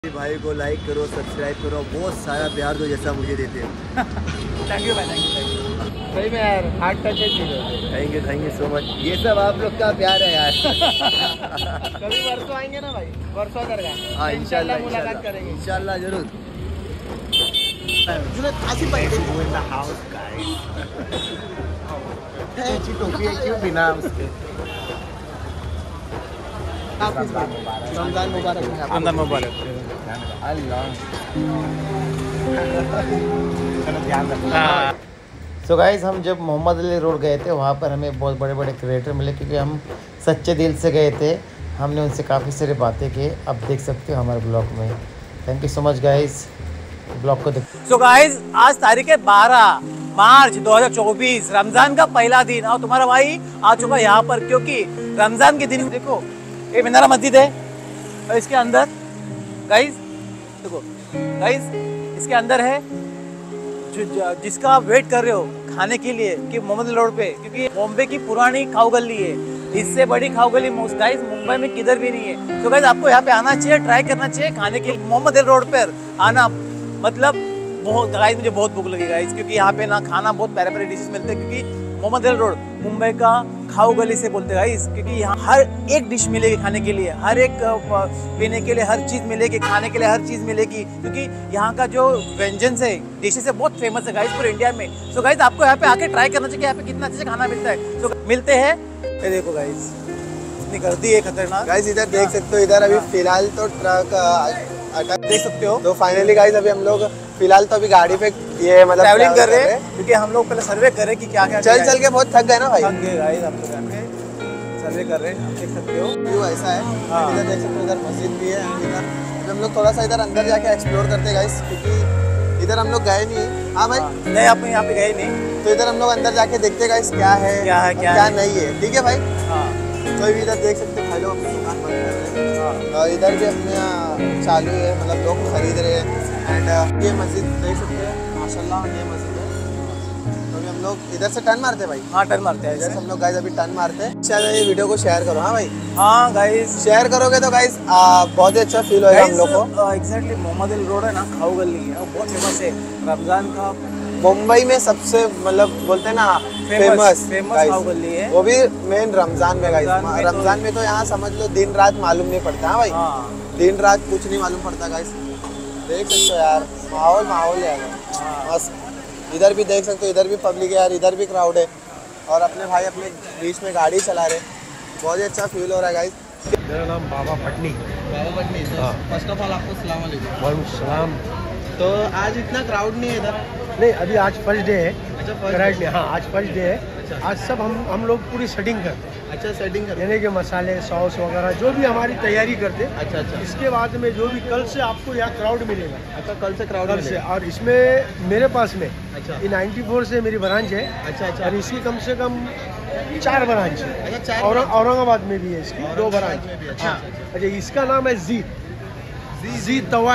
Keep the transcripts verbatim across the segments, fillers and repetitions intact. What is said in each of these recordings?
भाई को लाइक करो, सब्सक्राइब करो, बहुत सारा प्यार दो जैसा मुझे देते हैं। थैंक यू भाई, थैंक यू थैंक यू सही में यार, हार्ट टच है। Thank you thank you so much. ये सब आप लोग का प्यार है यार। कभी वर्षों आएंगे ना भाई, वर्षों करेगा। हाँ इंशाल्लाह मुलाकात करेंगे इंशाल्लाह जरूर। टोपी है क्यों बिना उसके। रमजान मुबारक। रमजान मुबारक। सो गाइस, हम जब मोहम्मद अली रोड गए थे वहाँ पर हमें बहुत बड़े बड़े क्रिएटर मिले, क्योंकि हम सच्चे दिल से गए थे। हमने उनसे काफ़ी सारी बातें की, अब देख सकते हो हमारे ब्लॉग में। Thank you so much guys, blog को देख। सो गाइस, आज तारीख है बारह मार्च दो हज़ार चौबीस, रमज़ान का पहला दिन, और तुम्हारा भाई आ चुका है यहाँ पर, क्योंकि रमज़ान के दिन देखो ये मीनारा मस्जिद है और इसके अंदर गाइस देखो गाइस इसके अंदर है जो जिसका आप वेट कर रहे हो खाने के लिए कि मोहम्मद रोड पे, क्योंकि बॉम्बे की पुरानी खाओ गली है, इससे बड़ी खाओ गली गाइस मुंबई में किधर भी नहीं है। तो गाइस आपको यहाँ पे आना चाहिए, ट्राई करना चाहिए खाने के लिए। मोहम्मद रोड पर आना मतलब बहुत गाइस मुझे बहुत भूख लगी गाइस, क्योंकि यहाँ पे ना खाना बहुत प्यारे प्यारे डिशेस मिलते हैं, क्योंकि मोहम्मद रोड मुंबई का खाओ गली से बोलते हैं गाइस, क्योंकि यहाँ हर एक डिश मिलेगी खाने के लिए, हर एक पीने के लिए हर चीज़ मिलेगी, खाने के लिए हर चीज़ मिलेगी, क्योंकि यहाँ का जो व्यंजन है डिशेस है बहुत फेमस है गाइस पूरे इंडिया में। सो गाइस आपको यहाँ पे आके ट्राई करना चाहिए, यहाँ पे कितना अच्छे से खाना मिलता है। सो मिलते हैं, ये देखो गाइस इतनी गर्दी है खतरनाक। गाइस इधर देख सकते हो, इधर अभी फिलहाल तो ट्रक अटक देख सकते हो। तो फाइनली गाइस अभी हम लोग फिलहाल तो अभी गाड़ी पे ये मतलब ट्रैवलिंग कर रहे हैं, क्योंकि हम लोग पहले सर्वे कर रहे हैं कि क्या क्या चल चल के बहुत थक गए ना भाई। थक गए गाइस, हम लोग यहाँ पे सर्वे कर रहे हैं, आप देख सकते हो व्यू ऐसा है। हाँ। इधर देख सकते हो, इधर मस्जिद भी है। इधर हम लोग थोड़ा सा इधर अंदर जाके एक्सप्लोर करते हैं गाइस, क्योंकि इधर हम लोग गए नहीं। हाँ भाई नहीं, आप यहाँ पे गए नहीं, तो इधर हम लोग अंदर जाके देखते गाइस क्या है क्या है क्या, क्या नहीं है। ठीक है भाई। हाँ तो भी इधर देख सकते हो भाई लोग अपनी दुकान बंद कर रहे हैं, और इधर भी अपने चालू है, मतलब लोग खरीद रहे हैं। एंड ये मस्जिद देख सकते हैं, माशाल्लाह ये मस्जिद है। तो अभी हम लोग इधर से टर्न मारते हैं भाई। हाँ टर्न मारते हैं इधर ऐसे। से हम लोग गाइस अभी टर्न मारते हैं। शायद ये वीडियो को शेयर करो। हाँ भाई हाँ गाइस, शेयर करोगे तो गाइस बहुत ही अच्छा फील होगा हम लोग को। एग्जैक्टली मोहम्मद अली रोड है ना, खाओ गली है, बहुत फेमस है रमजान का, मुंबई में सबसे मतलब बोलते हैं ना फेमस फेमस खाओ गली है, वो भी मेन रमजान में गाइस। रमजान में रमजान में तो यहाँ समझ लो दिन रात मालूम नहीं पड़ता। हाँ भाई हाँ दिन रात कुछ नहीं मालूम पड़ता गाइस। देख सकते हो यार, माहौल माहौल है मस्त। इधर भी देख सकते हो, इधर भी पब्लिक है यार, इधर भी क्राउड है, और अपने भाई अपने बीच में गाड़ी चला रहे। बहुत ही अच्छा फील हो रहा है गाइस। मेरा नाम Baba Patni. Baba Patni, first of all आपको सलाम अलैकुम। वालेकुम सलाम। तो आज इतना क्राउड नहीं है इधर? नहीं, अभी आज फर्स्ट डे है। अच्छा फर्स्ट कराइट में, हाँ आज फर्स्ट डे है। अच्छा। आज सब हम हम लोग पूरी सेटिंग करते हैं, अच्छा सेटिंग कर। यानी कि मसाले सॉस वगैरह जो भी हमारी तैयारी करते हैं। अच्छा अच्छा इसके बाद में जो भी कल से आपको यहाँ क्राउड मिलेगा। अच्छा कल से क्राउड कल से, और इसमें मेरे पास में अच्छा ये नाइन्टी फोर से मेरी ब्रांच है। अच्छा अच्छा और इसकी कम से कम चार ब्रांच है। अच्छा चार और औरंगाबाद में भी है इसकी दो औरंगाबाद ब्रांच। में भी, अच्छा, हाँ अच्छा, अच्छा, इसका नाम है जीत जीत तवा।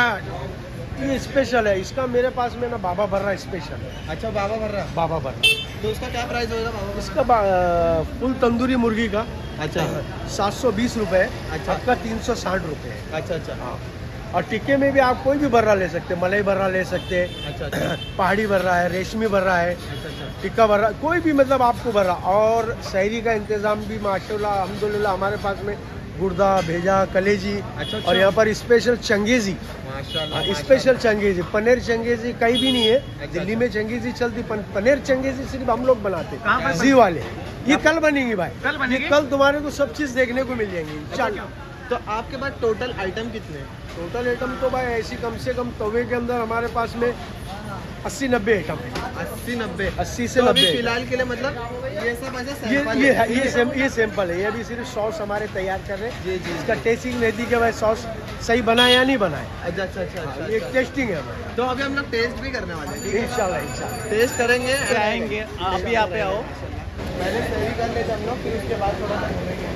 ये स्पेशल है, इसका मेरे पास में ना बाबा बर्रा स्पेशल है। अच्छा बाबा भर रहा। बाबा बर्रा तो उसका क्या प्राइस होगा बाबा? इसका बा- फुल तंदूरी मुर्गी का अच्छा सात सौ बीस रुपये है। अच्छा। आपका तीन सौ साठ रुपये है। अच्छा अच्छा हाँ, और टिक्के में भी आप कोई भी बर्रा ले सकते हैं, मलाई बर्रा ले सकते हैं, अच्छा अच्छा पहाड़ी बर्रा है, रेशमी बर्रा है, अच्छा अच्छा टिक्का बर्रा, कोई भी मतलब आपको बर्रा। और शहरी का इंतज़ाम भी माशाल्लाह अल्हम्दुलिल्लाह हमारे पास में गुर्दा भेजा कलेजी। अच्छा, अच्छा। और यहाँ पर स्पेशल चंगेजी, माशाल्लाह स्पेशल चंगेजी, पनीर चंगेजी कहीं भी नहीं है। दिल्ली में चंगेजी चलती, पनीर चंगेजी सिर्फ हम लोग बनाते हैं, जी वाले। ये कल बनेंगी भाई, कल बनेगी? ये कल तुम्हारे को सब चीज़ देखने को मिल जाएंगी इंशाल्लाह। तो आपके पास टोटल आइटम कितने हैं? टोटल आइटम तो भाई ऐसी कम से कम तवे के अंदर हमारे पास में अस्सी नब्बे आइटम है। अस्सी नब्बे अस्सी से तो अभी नब्बे। फिलहाल के लिए मतलब ये सब ऐसे ये सैंपल ये है, है, ये ठीक सेम, ये सैंपल है। ये अभी सिर्फ सॉस हमारे तैयार कर रहे हैं। जी जी इसका टेस्टिंग रहती है कि भाई सॉस सही बना है या नहीं बना है। अच्छा अच्छा अच्छा अच्छा ये अच्छा। टेस्टिंग है हमारा। तो अभी हम लोग टेस्ट भी करने वाले हैं, ठीक है? इंशाल्लाह इंशाल्लाह टेस्ट करेंगे, आएंगे आप भी यहाँ पे आओ। पहले शहरी कर लेते हम लोग, फिर उसके बाद थोड़ा सा घूमेंगे।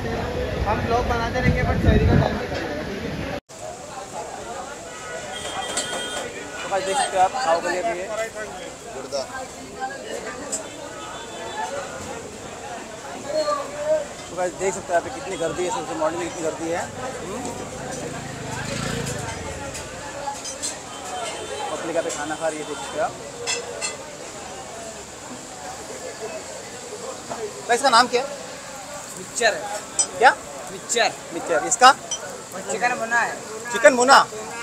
हम लोग बनाते रहेंगे बट शहरी का टाइम भी करेंगे। तो गाइस देख सकते हो आप खाओ गली भी है। गुर्दा तो गाइस देख सकते हो यहाँ पे कितनी गर्दी है, सबसे मॉर्निंग में कितनी गर्दी है। फैमिली का पे खाना खा रही है, देख सकते हो आप। भाई इसका नाम क्या है? मिक्सचर है। क्या? मिक्सचर। मिक्सचर। इसका चिकन मुना है। चिकन मुना।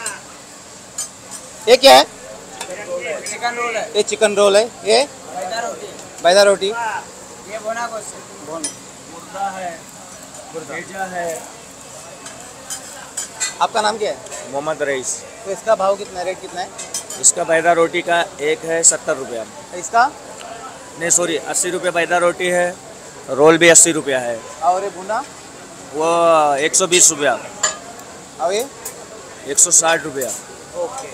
ये क्या है? चिकन रोल है। ये चिकन रोल है। ये मैदा रोटी। मैदा रोटी। ये बोना गोश्त है। बोन मुर्गा है। भेजा है। आपका नाम क्या है? मोहम्मद रईस। तो इसका भाव कितना है, रेट कितना है? इसका मैदा रोटी का एक है सत्तर रुपया। इसका नहीं सॉरी अस्सी रुपये मैदा रोटी है, रोल भी अस्सी रुपया है, और ये भुना वो एक सौ बीस रुपया, और ये एक सौ साठ रुपया। ओके।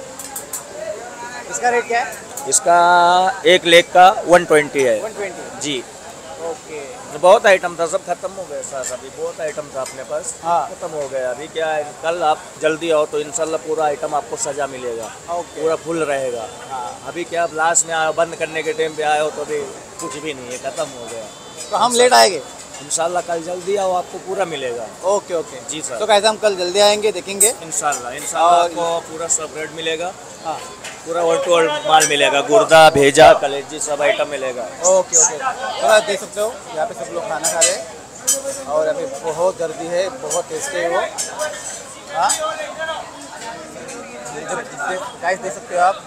इसका रेट क्या है? इसका एक लेग का वन ट्वेंटी है वन ट्वेंटी। जी। ओके। बहुत आइटम था, सब खत्म हो गया सर, अभी बहुत आइटम था अपने पास, हाँ। खत्म हो गया। अभी क्या है, कल आप जल्दी आओ तो इंशाल्लाह पूरा आइटम आपको सजा मिलेगा, ओके। पूरा फुल रहेगा। हाँ। अभी क्या आप लास्ट में आए बंद करने के टाइम पे आए हो तो अभी कुछ भी नहीं है, खत्म हो गया। तो हम लेट आएंगे? इंशाल्लाह कल जल्दी आओ, आपको पूरा मिलेगा। ओके ओके जी सर। तो कैसे हम कल जल्दी आएंगे, देखेंगे। इंशाल्लाह इंशाल्लाह और- आपको पूरा सब रेट मिलेगा, हाँ। पूरा वन टू वन माल मिलेगा, गुर्दा भेजा कलेजी सब आइटम मिलेगा। Okay okay. तो आप देख सकते हो यहाँ पे सब लोग खाना खा रहे हैं, और अभी बहुत गर्दी है, बहुत टेस्टी है वो। हाँ, गाइस देख सकते हो आप,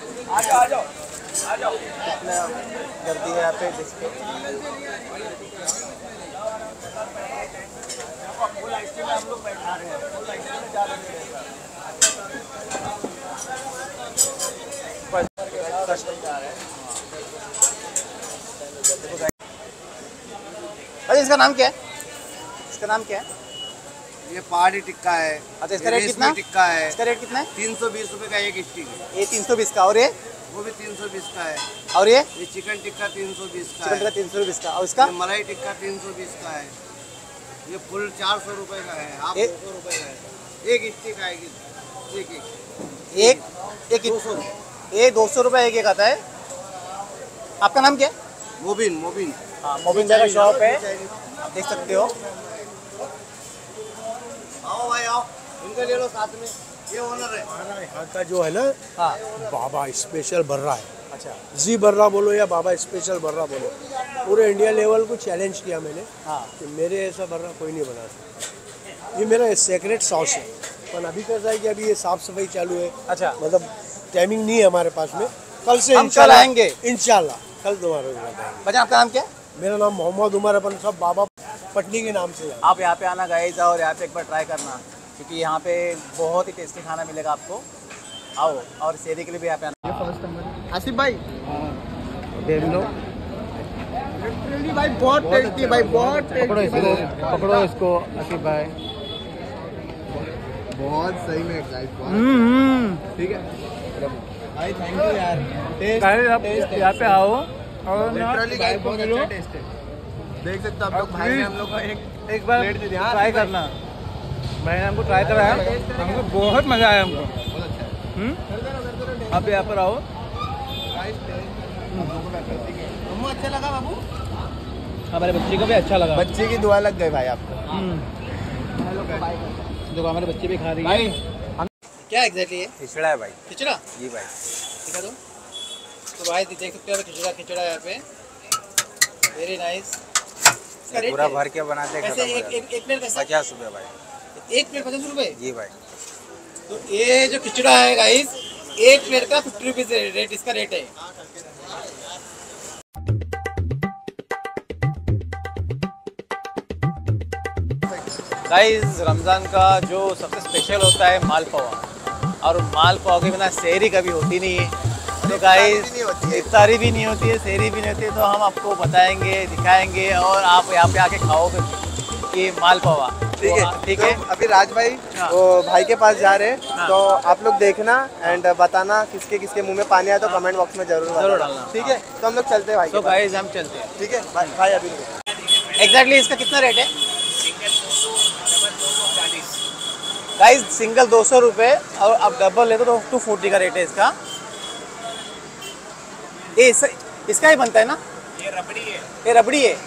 कितना गर्दी है यहाँ पे, देख सकते हो। अरे इसका नाम क्या है? इसका नाम क्या है? ये पहाड़ी टिक्का है। अच्छा, इसका ये रेट रेशमी कितना? टिक्का है। इसका रेट कितना है? तीन सौ बीस रुपये का एक स्टिक है। ये तीन सौ बीस का, और ये वो भी तीन सौ बीस का है। और ये ये चिकन टिक्का तीन सौ बीस का चिकन का है। तीन सौ बीस का, और इसका ये मलाई टिक्का तीन सौ बीस का है। ये फुल चार सौ रुपये का है, हाफ ए- दो सौ रुपये का है। एक स्टिक आएगी, एक एक एक एक दो सौ। ये दो सौ रुपये एक एक आता है। आपका नाम क्या है? मोबिन मोबिन हाँ, मोबिन भाई का शॉप है, आप देख सकते हो। आओ भाई आओ, इनको ले लो साथ में, ये ओनर है। हमारा यहाँ का जो है ना हाँ। बाबा स्पेशल बर्रा है। अच्छा। जी बर्रा बोलो या बाबा स्पेशल बर्रा बोलो, पूरे इंडिया लेवल को चैलेंज किया मैंने हाँ। कि मेरे ऐसा बर्रा कोई नहीं बना सकता। ये मेरा सेक्रेट सॉस है, पर अभी कैसा है कि अभी ये साफ सफाई चालू है, अच्छा। मतलब टाइमिंग नहीं है हमारे पास में। कल से हम इंशाल्लाह कल आएंगे। इंशाल्लाह कल दोबारा बताएंगे। बच्चा आपका नाम क्या है? मेरा नाम मोहम्मद उमर, अपन सब बाबा पटनी के नाम से है। आप यहाँ पे आना गाइस, और यहाँ पे एक बार ट्राई करना, क्योंकि यहाँ पे बहुत ही टेस्टी खाना मिलेगा आपको। आओ, और सेरी के लिए भी यहाँ पे आना। आसिफ भाई देख लो, लिटरली भाई बहुत टेस्टी भाई, बहुत पकड़ो इसको, पकड़ो इसको आसिफ भाई। बहुत सही में गाइस, ठीक है भाई थैंक यू यार। गाइस, आप यहाँ पे आओ और लिटरली गाइस बहुत अच्छा टेस्ट है। देख सकते हो आप लोग, भाई ने हम लोग को एक एक बार प्लेट दे दिया। ट्राई करना। मैंने हमको ट्राई कराया, हमको बहुत मज़ा आया हमको। हम्म, आप यहाँ पर आओ। हमको अच्छा लगा बाबू, हमारे बच्चे को भी अच्छा लगा। बच्चे की दुआ लग गई भाई आपको। देखो हमारे बच्चे भी खा रही है। क्या एग्जैक्टली है? खिचड़ा है भाई। खिचड़ा जी भाई। दिखा दो। तो भाई देख सकते हो खिचड़ा खिचड़ा यहाँ पे, वेरी नाइस। इसका रेट पूरा क्या है? भर के बनाते हैं, कैसे खत्म हो एक जाता एक एक प्लेट कैसा? है। पचास रुपये भाई। एक प्लेट पचास रुपए? जी भाई। तो ये जो खिचड़ा है गाइस, एक प्लेट का फिफ्टी रुपीज रेट, इसका रेट है। गाइस, रमज़ान का जो सबसे स्पेशल होता है मालपुआ, और मालपुआ के बिना सहरी कभी होती नहीं है। तो गाइस, इफ्तारी भी नहीं होती है, सहरी भी नहीं होती है, तो हम आपको बताएंगे, दिखाएंगे, और आप यहाँ पे आके खाओगे ये मालपुआ। ठीक है ठीक है। तो अभी राज भाई हाँ। वो भाई के पास जा रहे हैं, हाँ। तो आप लोग देखना एंड बताना किसके किसके मुंह में पानी आया तो कमेंट बॉक्स में जरूर जरूर बताना। डालना। ठीक है, तो हम लोग चलते हैं भाई तो के पास। गाइस हम चलते हैं। ठीक है भाई, भाई अभी एग्जैक्टली इसका कितना रेट है? गाइस सिंगल दो सौ रुपये, और आप डबल लेते तो टू फोर्टी का रेट है इसका। ये इस, इसका ही बनता है ना? ये रबड़ी है। ये रबड़ी है।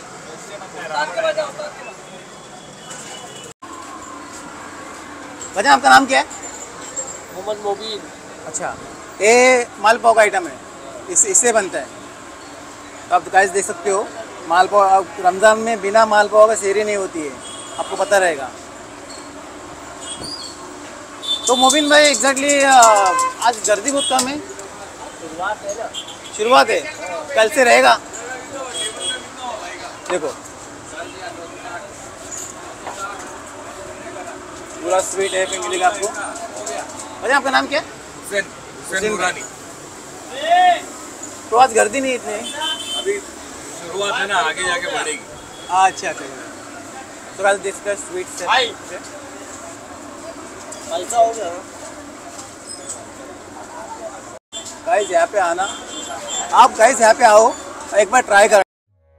भजन आपका नाम क्या है? मोहम्मद मोबिन। अच्छा, ये मालपाव का आइटम है, इस इससे बनता है। तो आप गाइस देख सकते हो मालपाव, अब रमज़ान में बिना मालपाव का सेहरी नहीं होती है, आपको पता रहेगा। तो मोबिन भाई एग्जैक्टली आज गर्दी बहुत कम है, शुरुआत है ना, शुरुआत है, कल से रहेगा। देखो पूरा स्वीट है, फिर मिलेगा आपको। अरे आपका नाम क्या है? हुसैन भाई। तो आज गर्दी नहीं इतनी, अभी शुरुआत है ना, आगे जाके बढ़ेगी। अच्छा अच्छा। तो आज डिस्कस स्वीट से पैसा हो गया। गाइस यहाँ पे आना, आप गाइस यहाँ पे आओ, एक बार ट्राई करो।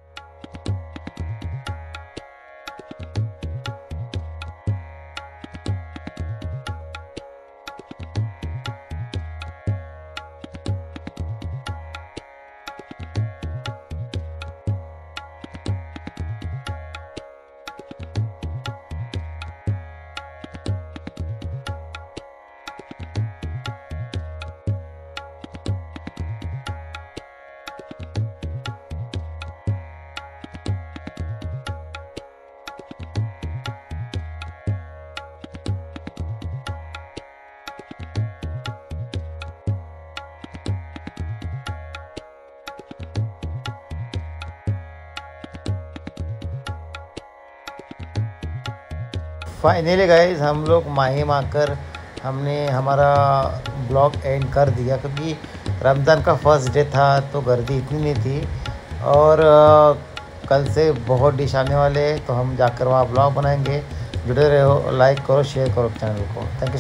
फाइनली गाइस हम लोग माहिम आकर हमने हमारा ब्लॉग एंड कर दिया, क्योंकि रमज़ान का फर्स्ट डे था तो गर्दी इतनी नहीं थी। और आ, कल से बहुत डिश आने वाले हैं, तो हम जाकर वहाँ ब्लॉग बनाएंगे। जुड़े रहो, लाइक करो, शेयर करो चैनल को। Thank you.